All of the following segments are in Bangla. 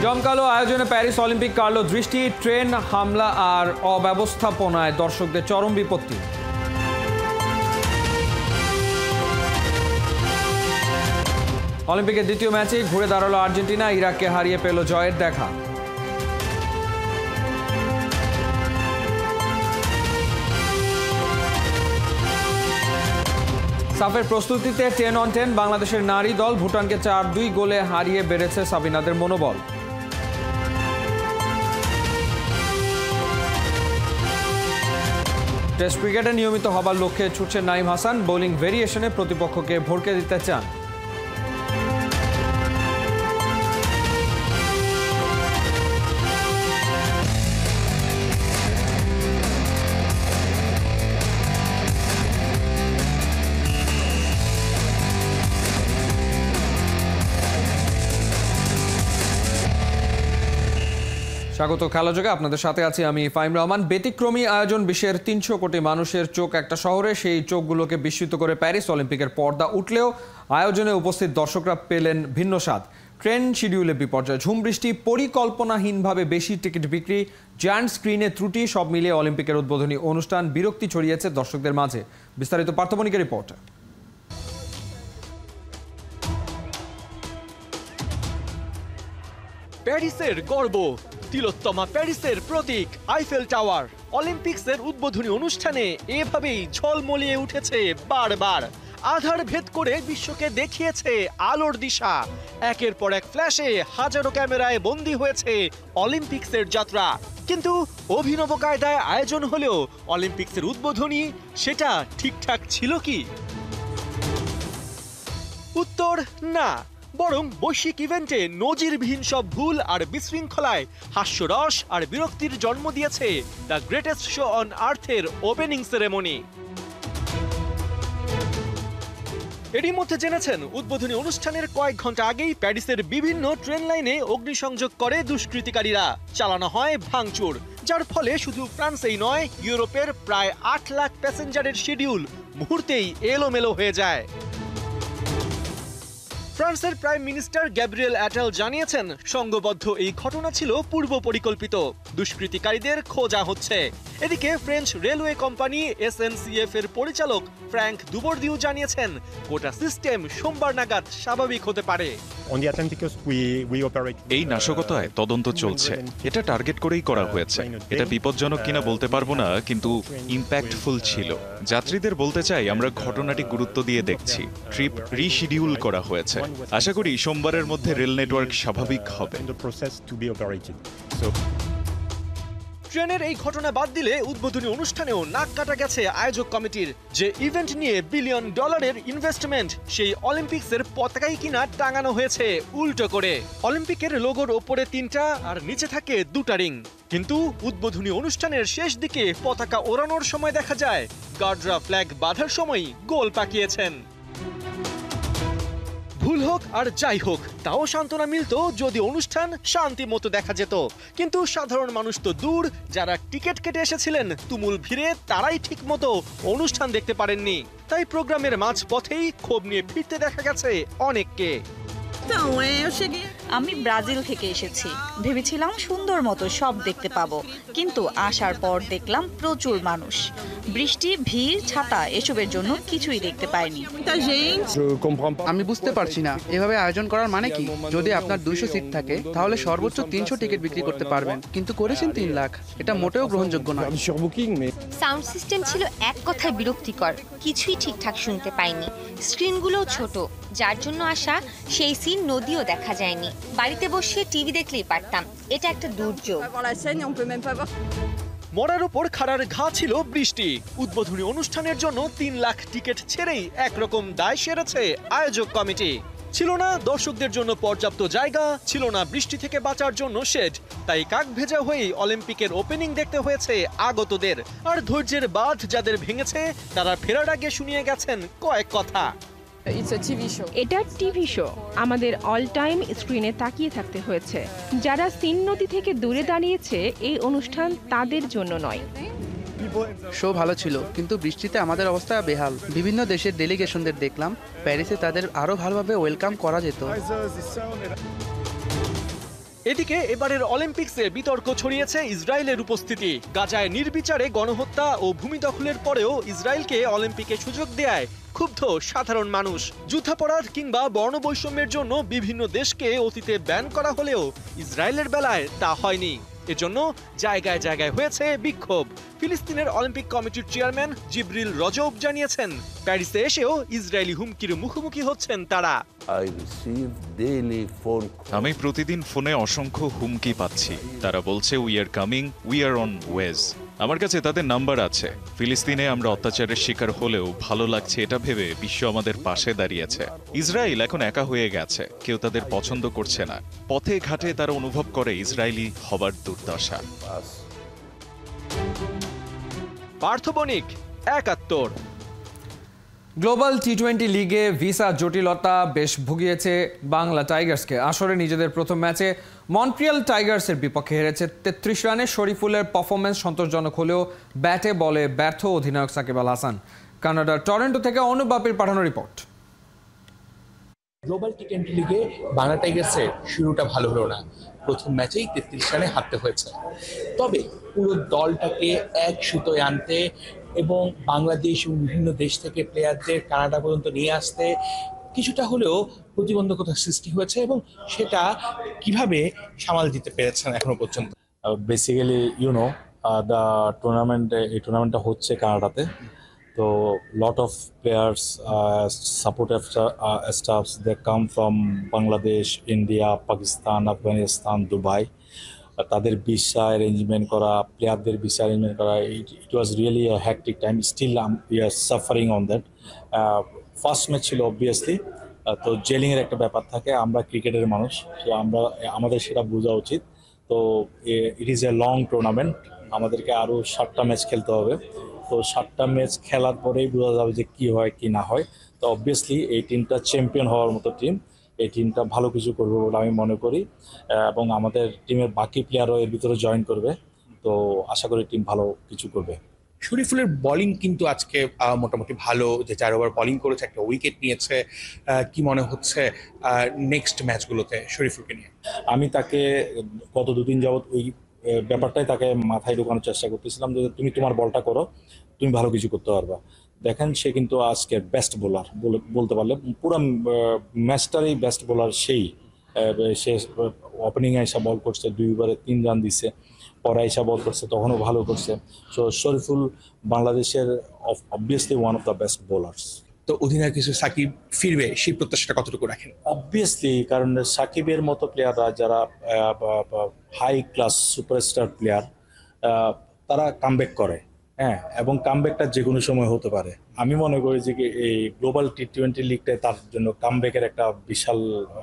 জমকালো আয়োজনে প্যারিস অলিম্পিক কাড়ল দৃষ্টি। ট্রেন হামলা আর অব্যবস্থাপনায় দর্শকদের চরম বিপত্তি। অলিম্পিকের দ্বিতীয় ম্যাচে ঘুরে দাঁড়ালো আর্জেন্টিনা, ইরাককে হারিয়ে পেল জয়ের দেখা। সাফের প্রস্তুতিতে 10-on-10 বাংলাদেশের নারী দল, ভুটানকে 4-2 গোলে হারিয়ে বেড়েছে সাবিনাদের মনোবল। টেস্ট ক্রিকেটে নিয়মিত হবার লক্ষ্যে ছুটছেন নাঈম হাসান, বোলিং ভেরিয়েশনে প্রতিপক্ষকে ভড়কে দিতে চান। স্বাগত খেলাযোগে, আপনাদের সাথে আছি আমি ফাহিম রহমান। ব্যতিক্রমী আয়োজন, বিশ্বের 300 কোটি মানুষের চোখ একটা শহরে, সেই চোখগুলোকে বিস্মিত করে প্যারিস অলিম্পিকের পর্দা উঠলেও আয়োজনে উপস্থিত দর্শকরা পেলেন ভিন্ন স্বাদ। ট্রেন শিডিউলে বিপর্যয়, ঝুম বৃষ্টি, পরিকল্পনাহীনভাবে বেশি টিকিট বিক্রি, জায়ান্ট স্ক্রিনে ত্রুটি, সব মিলিয়ে অলিম্পিকের উদ্বোধনী অনুষ্ঠান বিরক্তি ছড়িয়েছে দর্শকদের মাঝে। বিস্তারিত পার্থমণিকের রিপোর্টে। প্যারিসের গর্ব, তিলোত্তমা প্যারিসের প্রতীক আইফেল টাওয়ার অলিম্পিক্সের উদ্বোধনী অনুষ্ঠানে এভাবেই ঝলমলিয়ে উঠেছে বারবার। আধার ভেদ করে বিশ্বকে দেখিয়েছে আলোর দিশা। একের পর এক ফ্ল্যাশে হাজারো ক্যামেরায় বন্দী হয়েছে অলিম্পিক্সের যাত্রা। কিন্তু অভিনব কায়দায় আয়োজন হলেও অলিম্পিক্সের উদ্বোধনী সেটা ঠিকঠাক ছিল কি? উত্তর না, বরং বৈশ্বিক ইভেন্টে নজিরবিহীন সব ভুল আর বিশৃঙ্খলায় হাস্যরস আর বিরক্তির জন্ম দিয়েছে দ্য গ্রেটেস্ট শো অন আর্থের ওপেনিং সেরেমনি। এরই মধ্যে জেনেছেন, উদ্বোধনী অনুষ্ঠানের কয়েক ঘন্টা আগেই প্যারিসের বিভিন্ন ট্রেন লাইনে অগ্নিসংযোগ করে দুষ্কৃতিকারীরা, চালানো হয় ভাঙচুর, যার ফলে শুধু ফ্রান্সেই নয়, ইউরোপের প্রায় 8 লাখ প্যাসেঞ্জারের শিডিউল মুহূর্তেই এলোমেলো হয়ে যায়। ফ্রান্সের প্রাইম মিনিস্টার গ্যাব্রিয়েল অ্যাটাল জানিয়েছেন, সংঘবদ্ধ এই ঘটনা ছিল পূর্ব পরিকল্পিত, দুষ্কৃতিকারীদের খোঁজা হচ্ছে। এদিকে ফ্রেঞ্চ রেলওয়ে কোম্পানি SNCF এর পরিচালক ফ্র্যাঙ্ক দুবর্দিউ জানিয়েছেন, গোটা সিস্টেম সোমবার নাগাদ স্বাভাবিক হতে পারে। এই নাশকতায় তদন্ত চলছে, এটা টার্গেট করেই করা হয়েছে। এটা বিপজ্জনক কিনা বলতে পারবো না, কিন্তু ইম্প্যাক্টফুল ছিল। যাত্রীদের বলতে চাই, আমরা ঘটনাটি গুরুত্ব দিয়ে দেখছি। ট্রিপ রিশিডিউল করা হয়েছে, আশা করি সোমবারের মধ্যে রেল নেটওয়ার্ক স্বাভাবিক হবে। ট্রেনের এই ঘটনা বাদ দিলে উদ্বোধনী অনুষ্ঠানেও নাক কাটা গেছে আয়োজক কমিটির। যে ইভেন্ট নিয়ে $1 বিলিয়ন ইনভেস্টমেন্ট, সেই অলিম্পিক্সের পতাকাই কিনা টাঙানো হয়েছে উল্টো করে। অলিম্পিকের লোগোর ওপরে 3টা আর নিচে থাকে 2টা রিং। কিন্তু উদ্বোধনী অনুষ্ঠানের শেষ দিকে পতাকা ওড়ানোর সময় দেখা যায় গার্ডরা ফ্ল্যাগ বাঁধার সময় গোল পাকিয়েছেন। ভুল হোক আর যাই হোক, তাও সান্ত্বনা মিলত যদি অনুষ্ঠান শান্তি মতো দেখা যেত। কিন্তু সাধারণ মানুষ তো দূর, যারা টিকিট কেটে এসেছিলেন তুমুল ভিড়ে, তারাই ঠিক মতো অনুষ্ঠান দেখতে পারেননি। তাই প্রোগ্রামের মাঝ পথেই ক্ষোভ নিয়ে ফিরতে দেখা গেছে অনেককে। আমি ব্রাজিল থেকে এসেছি, ভেবেছিলাম সুন্দর মতো সব দেখতে পাবো, কিন্তু আসার পর দেখলাম প্রচুর মানুষ, বৃষ্টি, ভিড়, ছাতা, এসবের জন্য কিছুই দেখতে পাইনি। আমি বুঝতে পারছি না এভাবে আয়োজন করার মানে কি। যদি আপনার 200 সিট থাকে তাহলে সর্বোচ্চ 300 টিকিট বিক্রি করতে পারবেন, কিন্তু করেছেন 3 লাখ। এটা মোটেও গ্রহণযোগ্য নয়। সাউন্ড সিস্টেম ছিল এক কথায় বিরক্তিকর, কিছুই ঠিকঠাক শুনতে পাইনি। স্ক্রিনগুলোও ছোট, যার জন্য আসা সেই সিন নদীও দেখা যায়নি। বাড়িতে বসে টিভি দেখলেই পারতাম। এটা একটা দুর্যোগ। মরার উপর খাড়ার ঘা ছিল বৃষ্টি। উদ্বোধনী অনুষ্ঠানের জন্য 3 লাখ টিকিট ছেড়েই একরকম দায় সেরেছে আয়োজক কমিটি। ছিল না দর্শকদের জন্য পর্যাপ্ত জায়গা, ছিল না বৃষ্টি থেকে বাঁচার জন্য শেড। তাই কাক ভেজা হয়েই অলিম্পিকের ওপেনিং দেখতে হয়েছে আগতদের। আর ধৈর্যের বাঁধ যাদের ভেঙেছে, তারা ফেরার আগে শুনিয়ে গেছেন কয়েক কথা। এটা টিভি শো, আমাদের অল টাইম স্ক্রিনে তাকিয়ে থাকতে হয়েছে। যারা সিন নদী থেকে দূরে দাঁড়িয়েছে, এই অনুষ্ঠান তাদের জন্য নয়। শো ভালো ছিল, কিন্তু বৃষ্টিতে আমাদের অবস্থা বেহাল। বিভিন্ন দেশের ডেলিগেশনদের দেখলাম, প্যারিসে তাদের আরো ভালোভাবে ওয়েলকাম করা যেত। এদিকে এবারের অলিম্পিক্সে বিতর্ক ছড়িয়েছে ইসরায়েলের উপস্থিতি। গাজায় নির্বিচারে গণহত্যা ও ভূমি দখলের পরেও ইসরায়েলকে অলিম্পিকে সুযোগ দেয় ক্ষুব্ধ সাধারণ মানুষ। যুদ্ধাপরাধ কিংবা বর্ণবৈষম্যের জন্য বিভিন্ন দেশকে অতীতে ব্যান করা হলেও ইসরায়েলের বেলায় তা হয়নি। এজন্য জায়গায় জায়গায় হয়েছে বিক্ষোভ। ফিলিস্তিনের অলিম্পিক কমিটির চেয়ারম্যান জিবরিল রজব জানিয়েছেন, প্যারিসে এসেও ইসরায়েলি হুমকির মুখোমুখি হচ্ছেন তারা। আমি প্রতিদিন ফোনে অসংখ্য হুমকি পাচ্ছি। তারা বলছে we are coming, we are on ways. আমার কাছে তাদের নাম্বার আছে। ফিলিস্তিনে আমরা অত্যাচারের শিকার হলেও ভালো লাগছে এটা ভেবে বিশ্ব আমাদের পাশে দাঁড়িয়েছে। ইসরায়েল এখন একা হয়ে গেছে, কেউ তাদের পছন্দ করছে না। পথে ঘাটে তারা অনুভব করে ইসরায়েলি হবার দুর্দশা। পার্থ বণিক, ৭১। গ্লোবাল টি-20 লিগে ভিসা জটিলতা বেশ ভুগিয়েছে বাংলা টাইগার্সকে। আসরে নিজেদের প্রথম ম্যাচে মন্ট্রিয়াল টাইগার্সের বিপক্ষে হেরেছে ৩৩ রানে। শরীফুলের পারফরমেন্স সন্তোষজনক হলেও ব্যাটে বলে ব্যর্থ অধিনায়ক সাকিব আল হাসান। কানাডার টরন্টো থেকে অনুপ বাপির পাঠানো রিপোর্ট। গ্লোবাল টি-20 লিগে বাংলা টাইগার্সের শুরুটা ভালো হলো না। প্রথম ম্যাচেই ৩৩ রানে হারতে হয়েছে। তবে পুরো দলটাকে এক সুতোয় আনতে এবং বাংলাদেশ এবং বিভিন্ন দেশ থেকে প্লেয়ারদের কানাডা পর্যন্ত নিয়ে আসতে কিছুটা হলেও প্রতিবন্ধকতার সৃষ্টি হয়েছে এবং সেটা কিভাবে সামাল দিতে পেরেছেন এখনো পর্যন্ত। বেসিক্যালি দ্য এই টুর্নামেন্টটা হচ্ছে কানাডাতে। তো lot of players supportive staffs they come from Bangladesh, India, Pakistan, Afghanistan, Dubai. তাদের ভিসা অ্যারেঞ্জমেন্ট করা, প্লেয়ারদের ভিসা অ্যারেঞ্জমেন্ট করা, it was really a hectic time. Still we are suffering on that. First match ছিল অবভিয়াসলি, তো জেলিংয়ের একটা ব্যাপার থাকে। আমরা ক্রিকেটের মানুষ, তো আমাদের সেটা বোঝা উচিত। তো it is a long tournament, আমাদেরকে আরও 7টা ম্যাচ খেলতে হবে। তো 7টা ম্যাচ খেলার পরেই বোঝা যাবে যে কী হয় কি না হয়। তো অবভিয়াসলি এই টিমটা চ্যাম্পিয়ন হওয়ার মতো টিম। এই টিমটা ভালো কিছু করবে বলে আমি মনে করি এবং আমাদের টিমের বাকি প্লেয়ারও এর ভিতরে জয়েন করবে। তো আশা করি টিম ভালো কিছু করবে। শরীফুলের বোলিং কিন্তু আজকে মোটামুটি ভালো, যে 4 ওভার বোলিং করেছে, একটা উইকেট নিয়েছে। কি মনে হচ্ছে নেক্সট ম্যাচগুলোতে শরীফুলকে নিয়ে? আমি তাকে গত 2 দিন যাবৎ ওই ব্যাপারটাই তাকে মাথায় ঢোকানোর চেষ্টা করতেছিলাম যে তুমি তোমার বলটা করো, তুমি ভালো কিছু করতে পারবা। দেখেন সে কিন্তু আজকে বেস্ট বোলার বলতে পারলে, পুরো ম্যাচটারই বেস্ট বোলার সেই। সে ওপেনিংয়ে এসে বল করছে, 2 ওভারে 3 রান দিছে। পরে এসে বল করছে, তখনও ভালো করছে। সো শরীফুল বাংলাদেশের obviously one of the best bowlers. তো অধিনায়ক হিসেবে সাকিব ফিরবে, সেই প্রত্যাশাটা কতটুকু রাখেন? অবভিয়াসলি, কারণ সাকিবের মতো প্লেয়াররা যারা হাই ক্লাস সুপারস্টার প্লেয়ার, তারা কামব্যাক করে, হ্যাঁ, এবং কামব্যাকটা যে কোনো সময় হতে পারে। আমি মনে করি যে এই গ্লোবাল টি-20 লিগটায় তার জন্য কামব্যাকের একটা বিশাল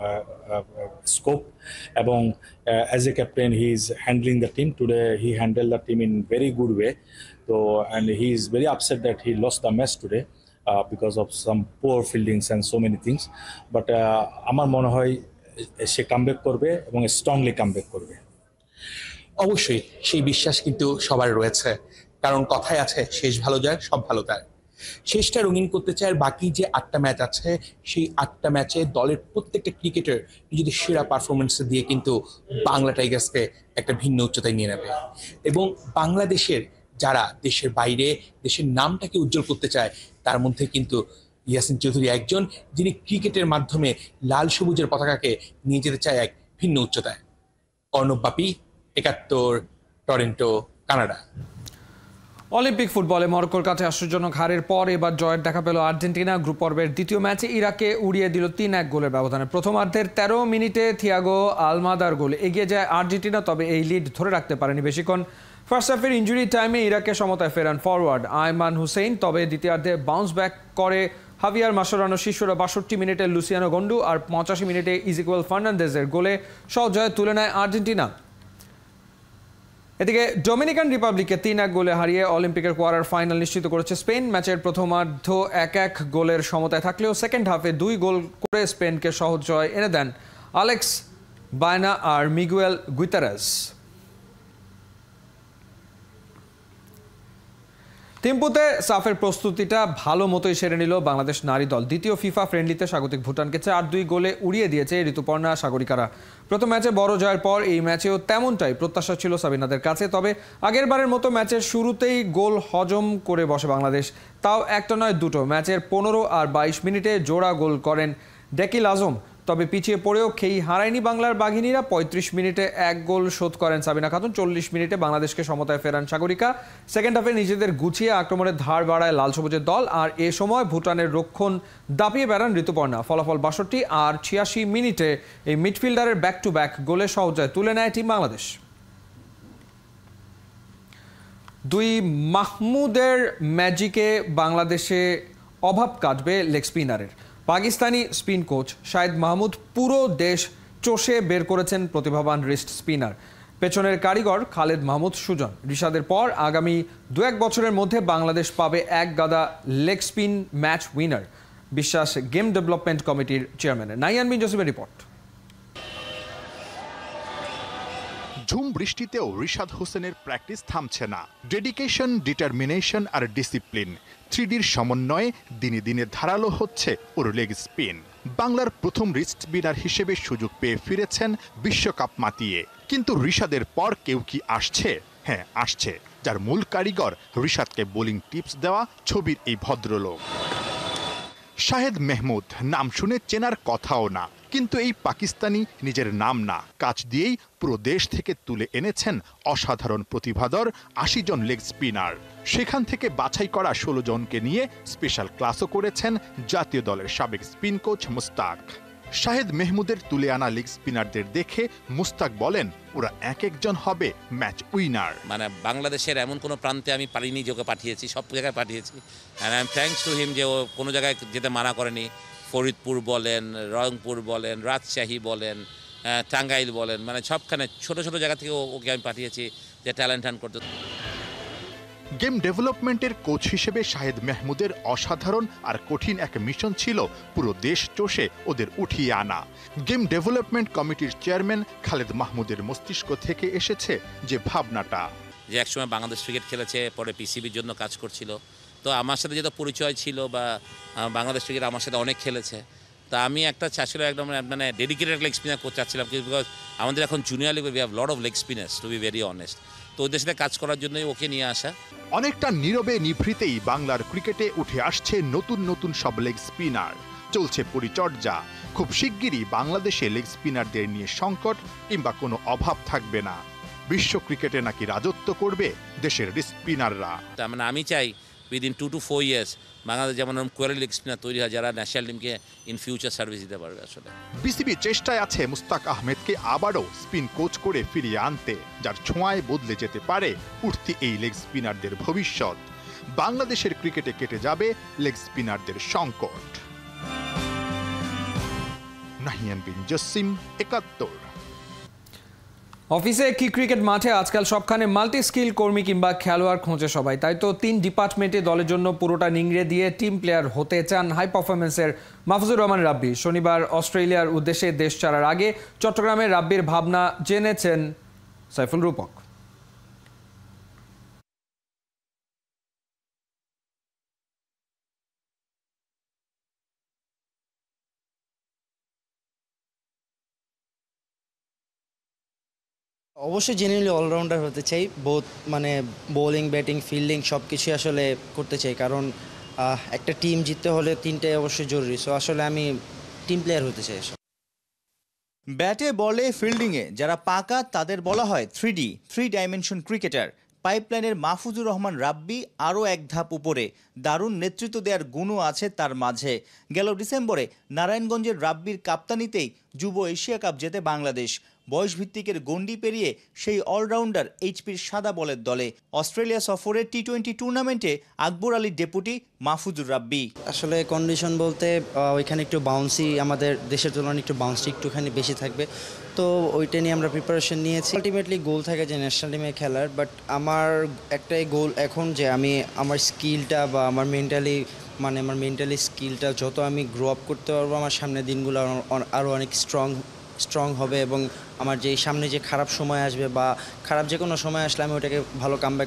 স্কোপ এবং as a captain he is handling the team today. He handle the team in very good way. তো and he is very upset that he lost the match today because of some poor fieldings and so many things. But আমার মনে হয় সে কামব্যাক করবে এবং স্ট্রংলি কামব্যাক করবে। অবশ্যই সেই বিশ্বাস কিন্তু সবার রয়েছে, কারণ কথায় আছে শেষ ভালো যায় সব ভালো যায়। শেষটা রঙিন করতে চায়। আর বাকি যে 8টা ম্যাচ আছে, সেই 8টা ম্যাচে দলের প্রত্যেকটা ক্রিকেটার নিজেদের সেরা পারফরমেন্স দিয়ে কিন্তু বাংলা টাইগার্সকে একটা ভিন্ন উচ্চতায় নিয়ে নেবে। এবং বাংলাদেশের যারা দেশের বাইরে দেশের নামটাকে উজ্জ্বল করতে চায়, তার মধ্যে কিন্তু ইয়াসিন চৌধুরী একজন, যিনি ক্রিকেটের মাধ্যমে লাল সবুজের পতাকাকে নিয়ে যেতে চায় এক ভিন্ন উচ্চতায়। Arnab Bapi, ৭১, Toronto, Canada. Olympic ফুটবলে মরক্কোর কাছে আশ্চর্যজনক হারের পর এবার জয়ের দেখা পেল আর্জেন্টিনা। গ্রুপ পর্বের দ্বিতীয় ম্যাচে ইরাককে উড়িয়ে দিল ৩-১ গোলের ব্যবধানে। প্রথমার্ধের 13 মিনিটে থিয়াগো আলমাদার গোলে এগিয়ে যায় আর্জেন্টিনা, তবে এই লিড ধরে রাখতে পারেনি বেশিক্ষণ। ফার্স্ট হাফের ইনজুরি টাইমে ইরাকের সমতায় ফেরান ফরওয়ার্ড আয়মান হুসেইন, তবে দ্বিতীয়ার্ধে বাউন্স ব্যাক করে হাভিয়ার মাসোরানো শিষ্যরা। ৬২ মিনিটে লুসিয়ানো গন্ডু আর ৮৫ মিনিটে ইজিকুয়েল ফার্নান্দেজের গোলে সহজ জয় তুলে নেয় আর্জেন্টিনা। এদিকে ডোমিনিকান রিপাবলিককে ৩-১ গোলে হারিয়ে অলিম্পিকের কোয়ার্টার ফাইনাল নিশ্চিত করেছে স্পেন। ম্যাচের প্রথমার্ধ ১-১ গোলের সমতায় থাকলেও সেকেন্ড হাফে 2 গোল করে স্পেনকে সহজ জয় এনে দেন আলেক্স বায়না আর মিগুয়েল গুইতারেজ। থিম্পুতে সাফের প্রস্তুতিটা ভালো মতোই সেরে নিল বাংলাদেশ নারী দল। দ্বিতীয় ফিফা ফ্রেন্ডলিতে স্বাগতিক ভুটানকে 4-2 গোলে উড়িয়ে দিয়েছে ঋতুপর্ণা সাগরিকারা। প্রথম ম্যাচে বড় জয়ের পর এই ম্যাচেও তেমনটাই প্রত্যাশা ছিল সাবিনাদের কাছে। তবে আগেরবারের মতো ম্যাচের শুরুতেই গোল হজম করে বসে বাংলাদেশ। তাও একটা নয় দুটো, ম্যাচের 15 আর 22 মিনিটে জোড়া গোল করেন ডেকিল আজম। তবে পিছিয়ে পড়েও খেই হারায়নি বাংলার বাঘিনীরা। 35 মিনিটে এক গোল শোধ করেন সাবিনা খাতুন। 40 মিনিটে বাংলাদেশকে সমতায় ফেরান সাগরিকা। সেকেন্ড হাফে নিজেদের গুছিয়ে আক্রমণের ধার বাড়ায় লাল সবুজের দল। আর এ সময় ভুটানের রক্ষণ দাপিয়ে বেড়ান ঋতুপর্ণা। ফলাফল 62 আর 86 মিনিটে এই মিডফিল্ডারের ব্যাক টু ব্যাক গোলে সহজে তুলে নেয় টিম বাংলাদেশ। দুই মাহমুদের ম্যাজিকে বাংলাদেশে অভাব কাটবে লেগ স্পিনারের। পাকিস্তানি স্পিন কোচ শাহেদ মাহমুদ পুরো দেশ চষে বের করেছেন প্রতিভাবান রিস্ট স্পিনার। পেছনের কারিগর খালেদ মাহমুদ সুজন। রিশাদের পর আগামী 2-1 বছরের মধ্যে বাংলাদেশ পাবে এক গাদা লেগ স্পিন ম্যাচ উইনার, বিশ্বাস গেম ডেভেলপমেন্ট কমিটির চেয়ারম্যানের। নাইয়ান বিন জসিমের রিপোর্ট। ঝুম বৃষ্টিতেও রিশাদ হোসেনের প্র্যাকটিস থামছে না। ডেডিকেশন, ডিটারমিনেশন আর ডিসিপ্লিন 3Dর সমন্বয়ে দিনে দিনে ধারালো হচ্ছে ওর লেগ স্পিন। বাংলার প্রথম রিস্ট স্পিনার হিসেবে সুযোগ পেয়ে ফিরেছেন বিশ্বকাপ মাতিয়ে। কিন্তু রিশাদের পর কেউ কি আসছে? হ্যাঁ, আসছে। যার মূল কারিগর রিশাদকে বোলিং টিপস দেওয়া ছবির এই ভদ্রলোক শাহেদ মাহমুদ। নাম শুনে চেনার কথাও না, কিন্তু এই পাকিস্তানি নিজের নাম না, কাজ দিয়েই পুরো দেশ থেকে তুলে এনেছেন অসাধারণ প্রতিভাধর 80 জন লেগ স্পিনার। সেখান থেকে বাছাই করা 16 জনকে নিয়ে স্পেশাল ক্লাসও করেছেন জাতীয় দলের সাবেক স্পিন কোচ মুস্তাক। শাহেদ মাহমুদের তুলে আনা লেগ স্পিনারদের দেখে মুস্তাক বলেন, ওরা এক একজন হবে ম্যাচ উইনার। মানে বাংলাদেশের এমন কোনো প্রান্তে আমি পারিনি যে ওকে পাঠিয়েছি, সব জায়গায় পাঠিয়েছি। And I am thanks to him যে ও কোনো জায়গায় যেতে মানা করেনি। ফরিদপুর বলেন, রংপুর বলেন, রাজশাহী বলেন, টাঙ্গাইল বলেন, মানে সবখানে ছোট ছোট জায়গা থেকে ওকে আমি পাঠিয়েছি যে ট্যালেন্ট হান্ট করতে। গেম ডেভেলপমেন্টের কোচ হিসেবে শাহেদ মাহমুদের অসাধারণ আর কঠিন এক মিশন ছিল পুরো দেশ চষে ওদের উঠিয়ে আনা। গেম ডেভেলপমেন্ট কমিটির চেয়ারম্যান খালেদ মাহমুদের মস্তিষ্ক থেকে এসেছে যে ভাবনাটা, যে একসময় বাংলাদেশ ক্রিকেট খেলেছে, পরে পিসিবির জন্য কাজ করছিল। তো আমার সাথে যেটা পরিচয় ছিল বা বাংলাদেশ ক্রিকেট আমার সাথে অনেক খেলেছে। তা আমি একটা চাচ্ছিল একদম মানে ডেডিকেটেড লেগ স্পিনার করতে চাচ্ছিলাম, বিকজ আমাদের এখন জুনিয়র লিগে we have lot of leg spinners to be very honest. তো ওদের সাথে কাজ করার জন্যই ওকে নিয়ে আসা। অনেকটা নীরবে নিভৃতেই বাংলার ক্রিকেটে উঠে আসছে নতুন নতুন সব লেগ স্পিনার। চলছে পরিচর্যা। খুব শিগগিরই বাংলাদেশে লেগ স্পিনারদের নিয়ে সংকট কিংবা কোনো অভাব থাকবে না। বিশ্ব ক্রিকেটে নাকি রাজত্ব করবে দেশের স্পিনাররা। তার মানে আমি চাই উইদিন 2 to 4 years বাংলাদেশ যেমন কোয়ালিটি লেগ স্পিনার তৈরি হয়, যারা ন্যাশনাল টিমকে ইন ফিউচার সার্ভিস দিতে পারবে। আসলে বিসিবি চেষ্টায় আছে মুস্তাক আহমেদকে আবারও স্পিন কোচ করে ফিরিয়ে আনতে, যার ছোঁয়ায় বদলে যেতে পারে উঠতি এই লেগ স্পিনারদের ভবিষ্যৎ। বাংলাদেশের ক্রিকেটে কেটে যাবে লেগ স্পিনারদের সংকট। নাহিয়ান বিন জসিম, 71। অফিসে কি ক্রিকেট মাঠে আজকাল সবখানে মাল্টি স্কিল কর্মী কিংবা খেলোয়াড় খোঁজে সবাই। তাই তো 3 ডিপার্টমেন্টে দলের জন্য পুরোটা নিংড়ে দিয়ে টিম প্লেয়ার হতে চান হাই পারফরমেন্সের মাহফুজুর রহমান রাব্বি। শনিবার অস্ট্রেলিয়ার উদ্দেশ্যে দেশ ছাড়ার আগে চট্টগ্রামে রাব্বির ভাবনা জেনেছেন সাইফুল রূপক। অবশ্যই জেনুইনলি অলরাউন্ডার হতে চাই, বোথ মানে বোলিং, ব্যাটিং, ফিল্ডিং সব কিছুই আসলে করতে চাই, কারণ একটা টিম জিততে হলে 3টাই অবশ্যই জরুরি। সো আসলে আমি টিম প্লেয়ার হতে চাই। ব্যাটে, বলে, ফিল্ডিংয়ে যারা পাকা তাদের বলা হয় 3D, 3 ডাইমেনশন ক্রিকেটার। পাইপলাইনের মাহফুজুর রহমান রাব্বি আরও এক ধাপ উপরে। দারুণ নেতৃত্ব দেওয়ার গুণও আছে তার মাঝে। গেল ডিসেম্বরে নারায়ণগঞ্জের রাব্বির কাপ্তানিতেই যুব এশিয়া কাপ জেতে বাংলাদেশ। বয়সভিত্তিকের গণ্ডি পেরিয়ে সেই অলরাউন্ডার এইচপির সাদা বলের দলে। অস্ট্রেলিয়া সফরের টি-20 টুর্নামেন্টে আকবর আলীর ডেপুটি মাহফুজুর রাব্বি। আসলে কন্ডিশন বলতে ওইখানে একটু বাউন্সি, আমাদের দেশের তুলনায় একটু বাউন্সি একটুখানি বেশি থাকবে, তো ওইটা নিয়ে আমরা প্রিপারেশন নিয়েছি। আলটিমেটলি গোল থাকে যে ন্যাশনাল টিমে খেলার, বাট আমার একটাই গোল এখন যে আমি আমার স্কিলটা বা আমার মেন্টালি স্কিলটা যত আমি গ্রো আপ করতে পারবো, আমার সামনের দিনগুলো আরও অনেক স্ট্রং হবে, এবং আমার যে সামনে যে খারাপ সময় আসবে বা খারাপ যে কোনো সময় আসলে আমি ওটাকে ভালো কামব্যাক করতে পারবো।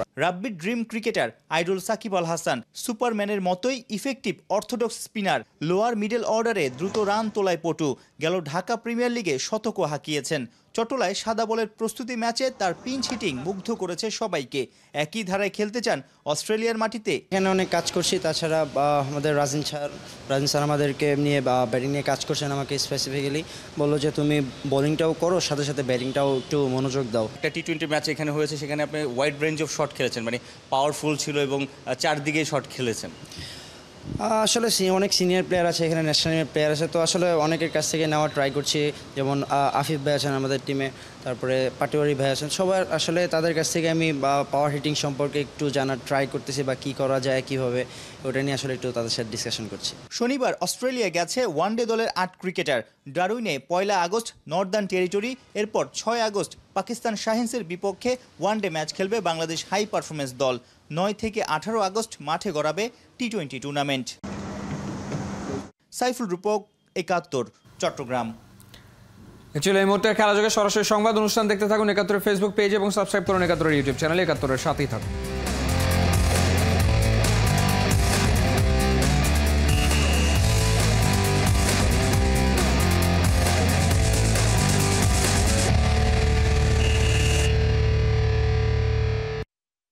রাব্বির dream cricketer idol Shakib Al Hasan সুপারম্যানের মতোই effective orthodox spinner, lower middle অর্ডারে দ্রুত রান তোলায় পটু, গেল ঢাকা প্রিমিয়ার লিগে শতকও হাঁকিয়েছেন। চট্টলায় সাদা বলের প্রস্তুতি ম্যাচে তার পিঞ্চ হিটিং মুগ্ধ করেছে সবাইকে। একই ধারায় খেলতে চান অস্ট্রেলিয়ার মাটিতে। এখানে অনেক কাজ করছি, তাছাড়া আমাদের রাজিন স্যার আমাদেরকে নিয়ে ব্যাটিং নিয়ে কাজ করছেন। আমাকে স্পেসিফিক্যালি বললো যে তুমি বোলিংটাও করো, সাথে সাথে ব্যাটিংটাও একটু মনোযোগ দাও। একটা টি-20 ম্যাচ এখানে হয়েছে, সেখানে আপনি ওয়াইড রেঞ্জ অফ শট খেলেছেন, মানে পাওয়ারফুল ছিল এবং চারদিকে শট খেলেছেন। আসলে অনেক সিনিয়র প্লেয়ার আছে এখানে, ন্যাশনাল প্লেয়ার আছে, তো আসলে অনেকের কাছ থেকে নেওয়ার ট্রাই করছি। যেমন আফিফ ভাই আছেন আমাদের টিমে, তারপরে পাটোয়ারি ভাই আছেন, সবার আসলে তাদের কাছ থেকে আমি পাওয়ার হিটিং সম্পর্কে একটু জানার ট্রাই করতেছি, বা কী করা যায় কীভাবে, ওটা নিয়ে আসলে একটু তাদের সাথে ডিসকাশন করছি। শনিবার অস্ট্রেলিয়া গেছে ওয়ানডে দলের 8 ক্রিকেটার। ডারউইনে 1 আগস্ট নর্দার্ন টেরিটরি, এরপর 6 আগস্ট পাকিস্তান শাহিনসের বিপক্ষে ওয়ানডে ম্যাচ খেলবে বাংলাদেশ হাই পারফরমেন্স দল। 9 থেকে 18 আগস্ট মাঠে গড়াবে টি-20 টুর্নামেন্ট। সাইফুল রূপক, 71, চট্টগ্রাম। ছিল এই মুহূর্তে খেলা যোগে সরাসরি সংবাদ অনুষ্ঠান দেখতে থাকুন 71 ফেসবুক পেজ এবং সাবস্ক্রাইব করুন 71 ইউটিউব চ্যানেল। 71 সাথেই থাকুন।